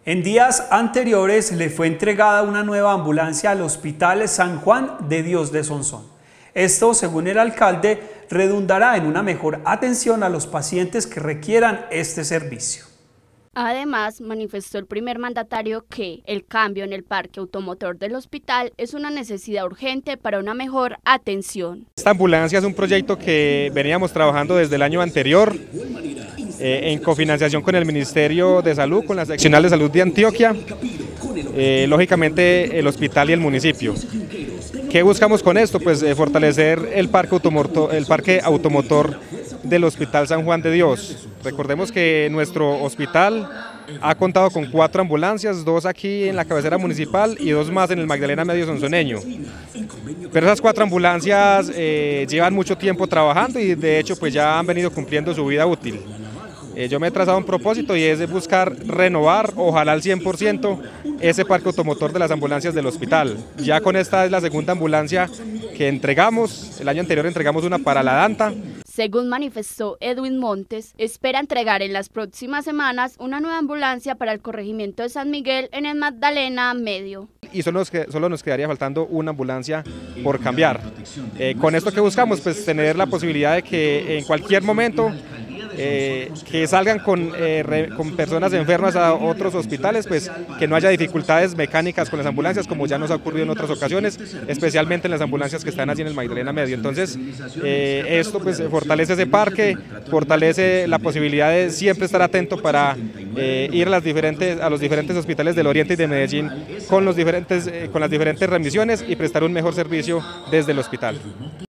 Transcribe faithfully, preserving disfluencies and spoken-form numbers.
En días anteriores le fue entregada una nueva ambulancia al Hospital San Juan de Dios de Sonsón. Esto, según el alcalde, redundará en una mejor atención a los pacientes que requieran este servicio. Además, manifestó el primer mandatario que el cambio en el parque automotor del hospital es una necesidad urgente para una mejor atención. Esta ambulancia es un proyecto que veníamos trabajando desde el año anterior, eh, en cofinanciación con el Ministerio de Salud, con la Seccional de Salud de Antioquia, eh, lógicamente el hospital y el municipio. ¿Qué buscamos con esto? Pues eh, fortalecer el parque automotor, el parque automotor del Hospital San Juan de Dios. Recordemos que nuestro hospital ha contado con cuatro ambulancias, dos aquí en la cabecera municipal y dos más en el Magdalena Medio Sonsoneño. Pero esas cuatro ambulancias eh, llevan mucho tiempo trabajando y de hecho pues ya han venido cumpliendo su vida útil. Eh, yo me he trazado un propósito y es buscar renovar, ojalá al cien por ciento, ese parque automotor de las ambulancias del hospital. Ya con esta es la segunda ambulancia que entregamos, el año anterior entregamos una para la Danta. Según manifestó Edwin Montes, espera entregar en las próximas semanas una nueva ambulancia para el corregimiento de San Miguel en el Magdalena Medio. Y solo nos, solo nos quedaría faltando una ambulancia por cambiar. Eh, con esto que buscamos, pues tener la posibilidad de que en cualquier momento Eh, que salgan con, eh, re, con personas enfermas a otros hospitales, pues que no haya dificultades mecánicas con las ambulancias como ya nos ha ocurrido en otras ocasiones, especialmente en las ambulancias que están allí en el Magdalena Medio. Entonces eh, esto pues fortalece ese parque, fortalece la posibilidad de siempre estar atento para eh, ir a, las diferentes, a los diferentes hospitales del Oriente y de Medellín con, los diferentes, eh, con las diferentes remisiones y prestar un mejor servicio desde el hospital.